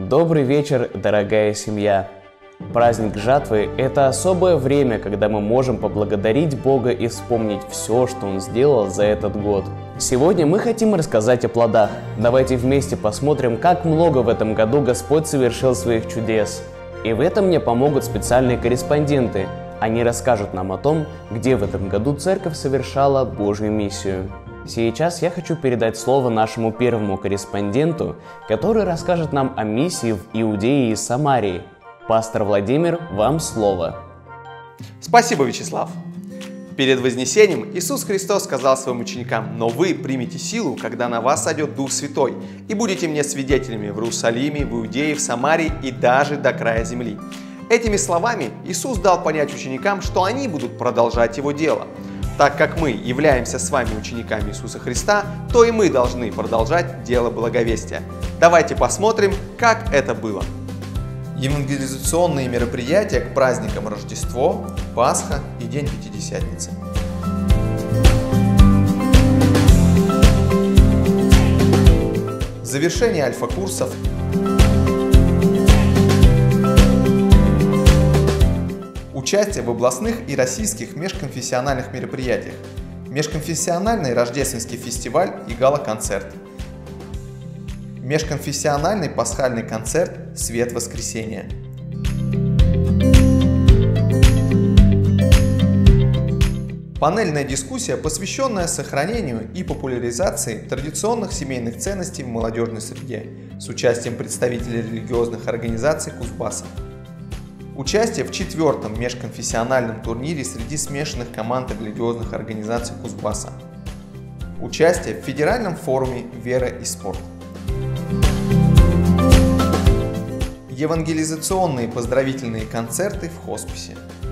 Добрый вечер, дорогая семья! Праздник жатвы – это особое время, когда мы можем поблагодарить Бога и вспомнить все, что Он сделал за этот год. Сегодня мы хотим рассказать о плодах. Давайте вместе посмотрим, как много в этом году Господь совершил своих чудес. И в этом мне помогут специальные корреспонденты. Они расскажут нам о том, где в этом году Церковь совершала Божью миссию. Сейчас я хочу передать слово нашему первому корреспонденту, который расскажет нам о миссии в Иудее и Самарии. Пастор Владимир, вам слово. Спасибо, Вячеслав. Перед Вознесением Иисус Христос сказал своим ученикам: «Но вы примете силу, когда на вас сойдет Дух Святой, и будете мне свидетелями в Иерусалиме, в Иудее, в Самарии и даже до края земли». Этими словами Иисус дал понять ученикам, что они будут продолжать Его дело. Так как мы являемся с вами учениками Иисуса Христа, то и мы должны продолжать дело благовестия. Давайте посмотрим, как это было. Евангелизационные мероприятия к праздникам Рождество, Пасха и День Пятидесятницы. Завершение альфа-курсов. Участие в областных и российских межконфессиональных мероприятиях. Межконфессиональный рождественский фестиваль и гала-концерт. Межконфессиональный пасхальный концерт «Свет воскресения». Панельная дискуссия, посвященная сохранению и популяризации традиционных семейных ценностей в молодежной среде с участием представителей религиозных организаций Кузбасса. Участие в 4-м межконфессиональном турнире среди смешанных команд религиозных организаций Кузбасса. Участие в федеральном форуме «Вера и спорт». Евангелизационные поздравительные концерты в хосписе.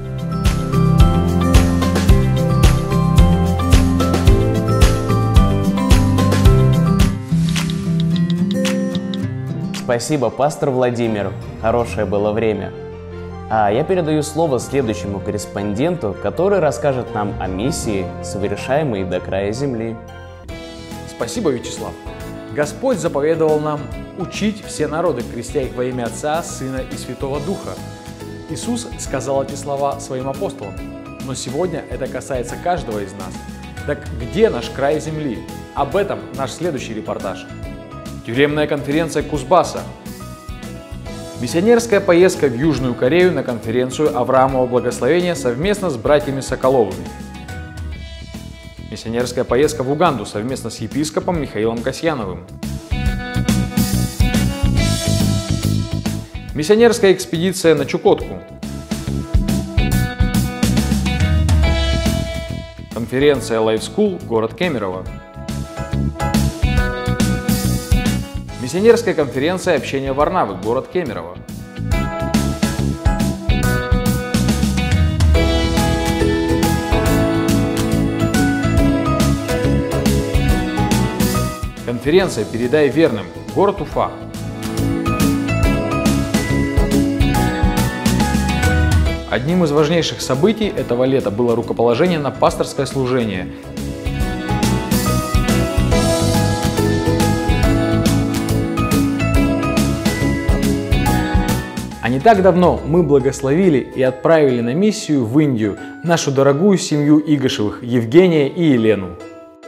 Спасибо, пастор Владимир. Хорошее было время. А я передаю слово следующему корреспонденту, который расскажет нам о миссии, совершаемой до края земли. Спасибо, Вячеслав. Господь заповедовал нам учить все народы, крестя их во имя Отца, Сына и Святого Духа. Иисус сказал эти слова своим апостолам, но сегодня это касается каждого из нас. Так где наш край земли? Об этом наш следующий репортаж. Тюремная конференция Кузбасса. Миссионерская поездка в Южную Корею на конференцию Авраамова благословения совместно с братьями Соколовыми. Миссионерская поездка в Уганду совместно с епископом Михаилом Касьяновым. Миссионерская экспедиция на Чукотку. Конференция Life School, город Кемерово. Миссионерская конференция общения Варнавы, город Кемерово. Конференция «Передай верным», город Уфа. Одним из важнейших событий этого лета было рукоположение на пасторское служение. А не так давно мы благословили и отправили на миссию в Индию нашу дорогую семью Игошевых, Евгения и Елену.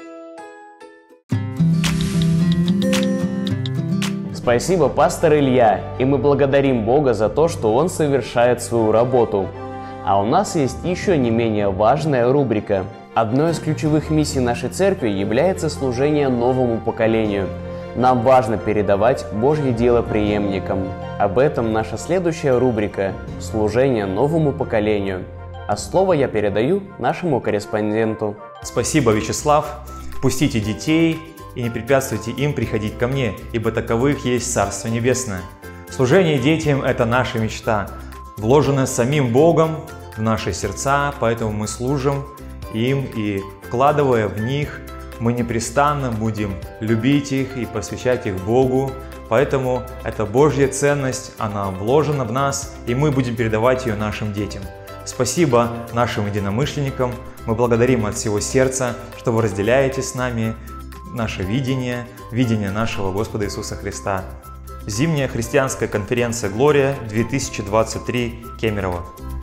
Спасибо, пастор Илья, и мы благодарим Бога за то, что Он совершает свою работу. А у нас есть еще не менее важная рубрика. Одной из ключевых миссий нашей церкви является служение новому поколению. Нам важно передавать Божье дело преемникам. Об этом наша следующая рубрика «Служение новому поколению». А слово я передаю нашему корреспонденту. Спасибо, Вячеслав. Пустите детей и не препятствуйте им приходить ко мне, ибо таковых есть Царство Небесное. Служение детям – это наша мечта, вложенная самим Богом в наши сердца, поэтому мы служим им и, вкладывая в них, мы непрестанно будем любить их и посвящать их Богу. Поэтому это Божья ценность, она вложена в нас, и мы будем передавать ее нашим детям. Спасибо нашим единомышленникам. Мы благодарим от всего сердца, что вы разделяете с нами наше видение нашего Господа Иисуса Христа. Зимняя христианская конференция «Глория» 2023 Кемерово.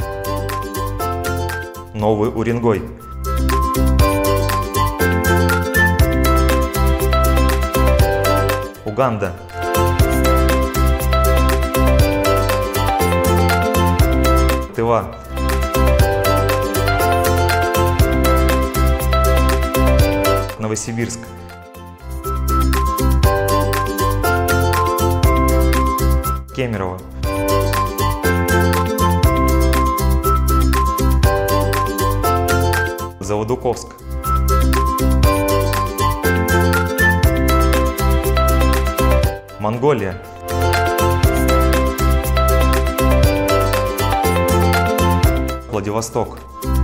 Новый Уренгой. Уганда. Тыва. Новосибирск. Кемерово. Заводуковск. Монголия. Владивосток.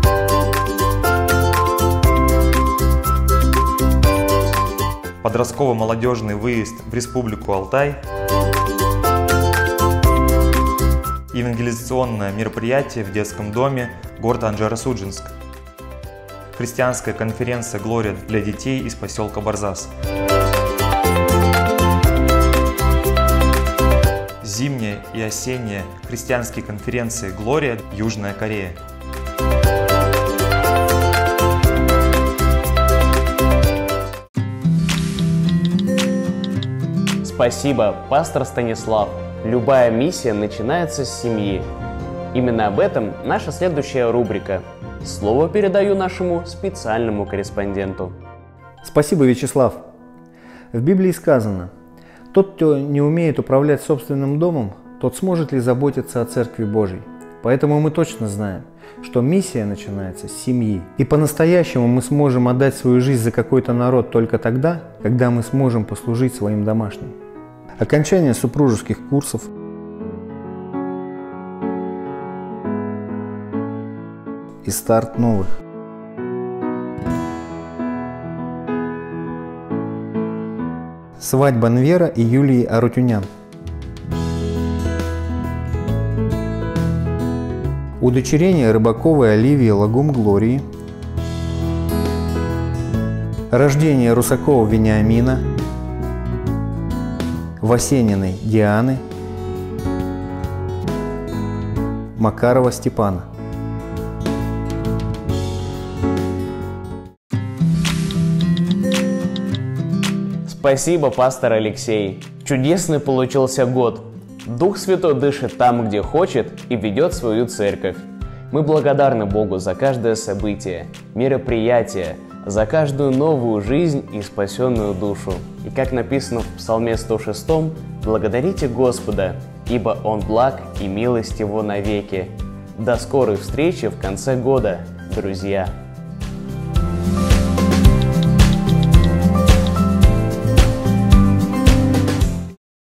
Подростково-молодежный выезд в Республику Алтай. Евангелизационное мероприятие в детском доме город Анжеро-Судженск. Христианская конференция «Глория» для детей из поселка Барзас. Зимняя и осенняя христианские конференции «Глория» Южная Корея. Спасибо, пастор Станислав. Любая миссия начинается с семьи. Именно об этом наша следующая рубрика. Слово передаю нашему специальному корреспонденту. Спасибо, Вячеслав. В Библии сказано: «Тот, кто не умеет управлять собственным домом, тот сможет ли заботиться о Церкви Божьей». Поэтому мы точно знаем, что миссия начинается с семьи. И по-настоящему мы сможем отдать свою жизнь за какой-то народ только тогда, когда мы сможем послужить своим домашним. Окончание супружеских курсов, и старт новых. Свадьба Нвера и Юлии Арутюнян. Удочерение Рыбаковой Оливии Лагум Глории. Рождение Русакова Вениамина. Васениной Дианы. Макарова Степана. Спасибо, пастор Алексей. Чудесный получился год. Дух Святой дышит там, где хочет, и ведет свою церковь. Мы благодарны Богу за каждое событие, мероприятие, за каждую новую жизнь и спасенную душу. И как написано в Псалме 106, благодарите Господа, ибо Он благ и милость Его навеки. До скорой встречи в конце года, друзья!